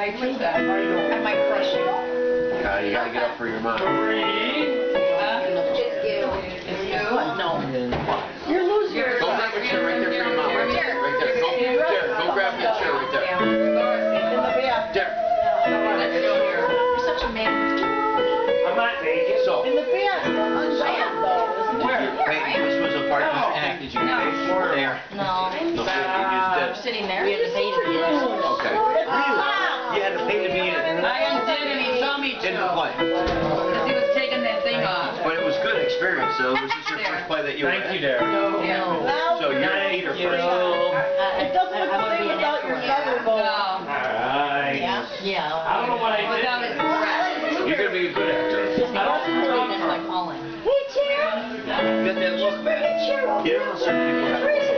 I took that. I might crush you. You gotta get up for your mom. It's you. It's you? No. You're losing. Go grab a chair right there for your mom. Right there. Right there. Go grab that chair right there. In the back. There. You're such a man. I'm not naked. So. In the back. This was a part of this act. Did you pay for it? There. No. No, you just did. Sitting there. We had to pay to get it. Okay. You had to pay to be in it. I undid and he told me to. In the play. Because he was taking that thing off. But it was good experience. So was this your first play that you were in? Thank you, Derek. No. So you're a leader first. It doesn't look the same without your feather bow. No. Alright. Yeah? Yeah. I don't know what I did. Without his breath. You're gonna be a good actor. That's my calling. Get that look back. You know, certain people have